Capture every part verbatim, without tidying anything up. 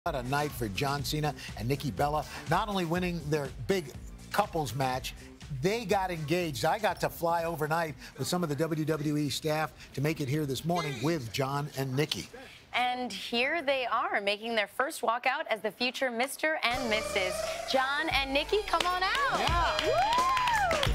What a night for John Cena and Nikki Bella. Not only winning their big couples match, they got engaged. I got to fly overnight with some of the W W E staff to make it here this morning with John and Nikki. And here they are, making their first walkout as the future Mister and Missus John and Nikki. Come on out. Yeah. Woo!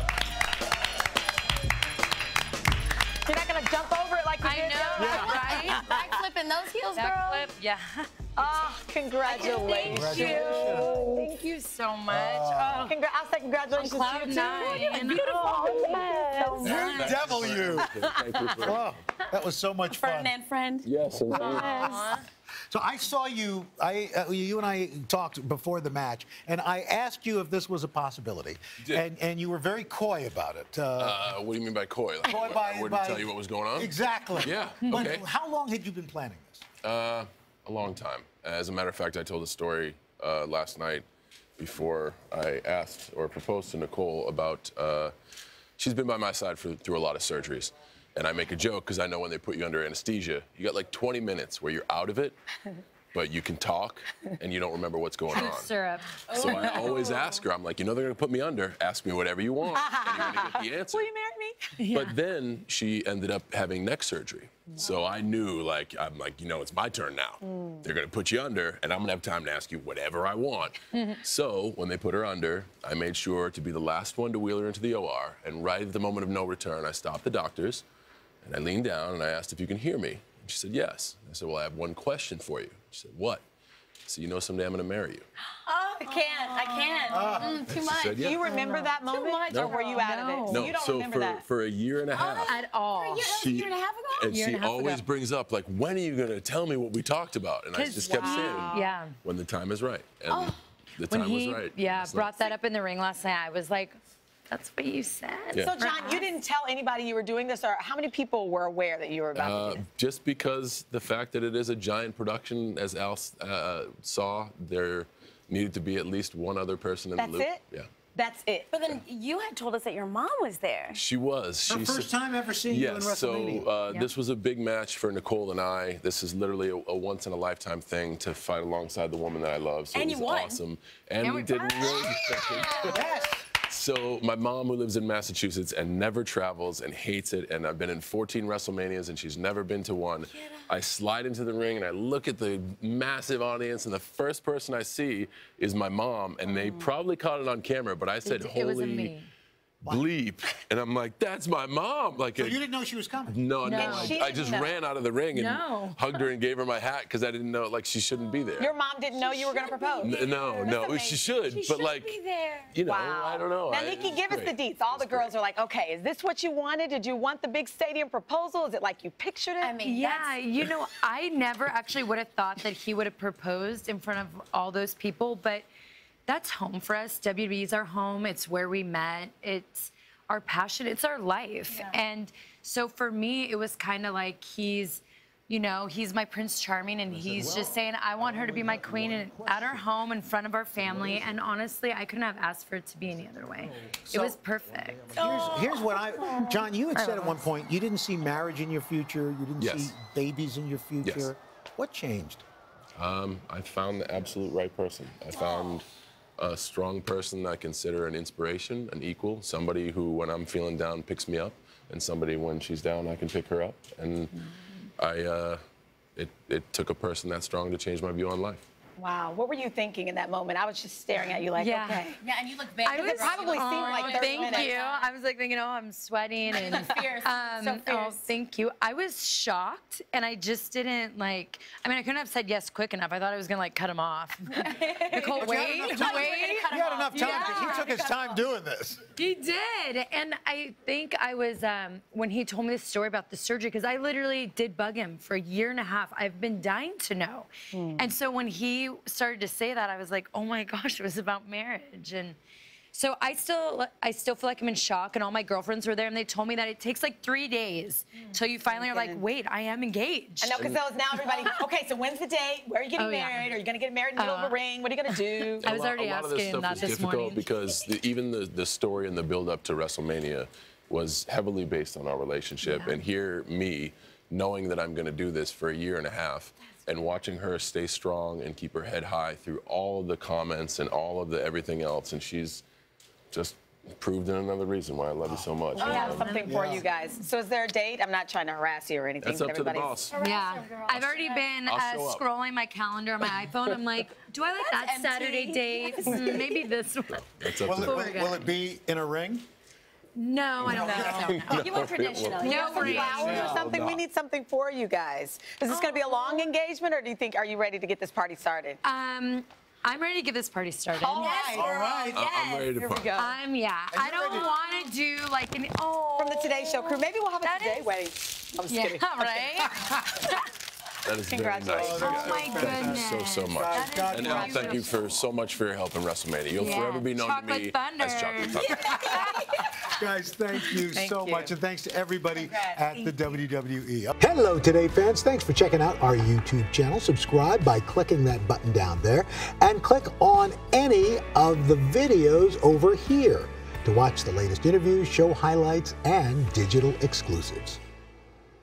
You're not going to jump over it like you I did. know, Yeah. right? Backflipping those heels, girl. Backflip, yeah. Oh, congratulations. Congratulations. Thank you so much. Oh, Oh, congra I'll say congratulations to cloud you, nine. too. Beautiful. Oh, Yes. so You much. devil, you. Thank you for Oh, that was so much fun. Ferdinand friend. Yes, indeed. Aw. So I saw you, I, uh, you and I talked before the match, and I asked you if this was a possibility. did. And, and you were very coy about it. Uh, Uh, what do you mean by coy? Like, coy I by, wouldn't by- tell you what was going on? Exactly. Yeah, But okay. how long had you been planning this? Uh, a long time. As a matter of fact, I told a story uh, last night before I asked or proposed to Nicole about, uh, she's been by my side for, through a lot of surgeries. And I make a joke because I know when they put you under anesthesia, you got like twenty minutes where you're out of it, but you can talk and you don't remember what's going on. Syrup. So I always ask her, I'm like, you know they're gonna put me under, ask me whatever you want, and you're gonna get the answer. Will you marry me? But then she ended up having neck surgery. So I knew, like, I'm like, you know, it's my turn now. They're gonna put you under, and I'm gonna have time to ask you whatever I want. So when they put her under, I made sure to be the last one to wheel her into the O R. And right at the moment of no return, I stopped the doctors, and I leaned down, and I asked if you can hear me. And she said, yes. I said, well, I have one question for you. She said, what? So you know someday I'm gonna marry you. Oh, I can't. I can't. Mm, too She much. said, Do yeah. you remember that moment? much. Or were you out of it? No. You don't so remember for, that. for a year and a half. At all. Yeah, that was a year and a half ago? And Year she and a half always ago. brings up, like, when are you going to tell me what we talked about? And I 'Cause just kept he- saying, Yeah. when the time is right. And the When time he, was right. yeah, last brought night. that up in the ring last night, I was like, that's what you said. Yeah. So, John, you didn't tell anybody you were doing this, or how many people were aware that you were about Uh, to do this? just because the fact that it is a giant production, as Al uh, saw, there needed to be at least one other person in That's the loop. it? Yeah. That's it. But then you had told us that your mom was there. She was. Her She first said- time ever seeing you in Yes, so WrestleMania. uh, Yeah. this was a big match for Nicole and I. This is literally a, a once-in-a-lifetime thing to fight alongside the woman that I love. So And it you was won. awesome. And, And we we did won. really Yes. So my mom, who lives in Massachusetts and never travels and hates it, and I've been in fourteen WrestleManias and she's never been to one. I slide into the ring and I look at the massive audience, and the first person I see is my mom, and they probably caught it on camera, but I said, It, "Holy it was me. bleep!" And I'm like, "That's my mom!" Like, So a- you didn't know she was coming? no, no, No. I, She I didn't just know. ran out of the ring and No. hugged her and gave her my hat because I didn't know, like, she shouldn't be there. Your mom didn't know you were going to propose. N- no, no, amazing. she should, She but should like, be there. you know, Wow. I don't know. Now, I- Nikki, it's give us the great. deets. All the It's girls great. are like, okay, is this what you wanted? Did you want the big stadium proposal? Is it like you pictured it? I mean, Yeah, that's- you know, I never actually would have thought that he would have proposed in front of all those people, but that's home for us. W W E's our home. It's where we met. It's our passion. It's our life. And so for me, it was kind of like he's, you know, he's my Prince Charming, and he's just saying, I want her to be my queen and at our home in front of our family. And honestly, I couldn't have asked for it to be any other way. So- it was perfect. Here's, here's what I, John, you had said at one point you didn't see marriage in your future, you didn't Yes. see babies in your future. What changed? Um, I found the absolute right person. I found a strong person that I consider an inspiration, an equal, somebody who, when I'm feeling down, picks me up, and somebody when she's down, I can pick her up. And I, uh, it, it took a person that strong to change my view on life. Wow. What were you thinking in that moment? I was just staring at you like, Yeah. okay. Yeah, and you look very I was It probably seemed like Oh, thirty thank minutes. you. I was like thinking, oh, I'm sweating and fierce, um, so oh, fierce. thank you. I was shocked, and I just didn't like. I mean, I couldn't have said yes quick enough. I thought I was gonna like cut him off. Nicole, But you had wait, enough time- wait. You had enough time because Yeah. he took his time doing this. He did, and I think I was um, when he told me this story about the surgery, because I literally did bug him for a year and a half. I've been dying to know, and so when he started to say that, I was like, oh my gosh, it was about marriage. And so I still, I still feel like I'm in shock, and all my girlfriends were there, and they told me that it takes like three days till you finally are like, wait, I am engaged. I know, because that was now everybody, okay, so when's the date? Where are you getting Oh, yeah. married? Are you going to get married in the middle of Uh, a ring? What are you going to do? I was A lot- already a lot of this asking stuff that was this difficult morning. because the, even the, the story and the build-up to WrestleMania was heavily based on our relationship. Yeah. And here, me, knowing that I'm going to do this for a year and a half, and watching her stay strong and keep her head high through all of the comments and all of the everything else. And she's just proved in another reason why I love you so much. We have something for you guys. So is there a date? I'm not trying to harass you or anything. That's up to the everybody's- boss. Yeah, I've already been uh, I'll show up. scrolling my calendar on my iPhone. I'm like, do I like that Saturday date? Mm, maybe this one. That's up Will to it, the will, will it be in a ring? No, I don't think so. You want traditional. No Some ring. flowers or something. We need something for you guys. Is this going to be a long engagement, or do you think? Are you ready to get this party started? Um, I'm ready to get this party started. All right. All right. I- I'm ready to Here we party. go. I'm yeah. I don't ready? want to do like an oh From the Today Show crew. Maybe we'll have a That Today is- wedding. I'm just yeah, kidding. right? That is very nice. Congratulations. you Oh guys. my Thank you goodness. so, so much. Guys, God And bless. Al, thank you for so much for your help in WrestleMania. You'll Yeah. forever be known Chocolate to me Thunder. as Chocolate Thunder. Guys, thank you Thank so you. much, and thanks to everybody Congrats. at the W W E. Hello, Today fans. Thanks for checking out our YouTube channel. Subscribe by clicking that button down there, and click on any of the videos over here to watch the latest interviews, show highlights, and digital exclusives.